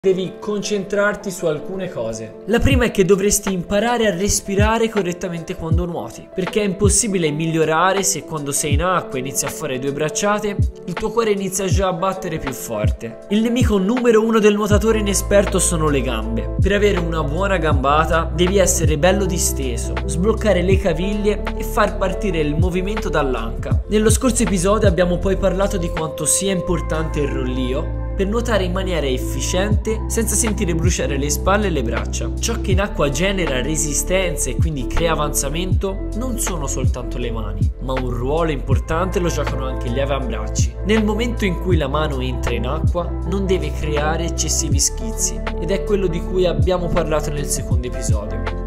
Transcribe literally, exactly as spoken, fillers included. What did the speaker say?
Devi concentrarti su alcune cose. La prima è che dovresti imparare a respirare correttamente quando nuoti, perché è impossibile migliorare se quando sei in acqua e inizi a fare due bracciate il tuo cuore inizia già a battere più forte. Il nemico numero uno del nuotatore inesperto sono le gambe. Per avere una buona gambata devi essere bello disteso, sbloccare le caviglie e far partire il movimento dall'anca. Nello scorso episodio abbiamo poi parlato di quanto sia importante il rollio per nuotare in maniera efficiente senza sentire bruciare le spalle e le braccia. Ciò che in acqua genera resistenza e quindi crea avanzamento non sono soltanto le mani, ma un ruolo importante lo giocano anche gli avambracci. Nel momento in cui la mano entra in acqua non deve creare eccessivi schizzi, ed è quello di cui abbiamo parlato nel secondo episodio.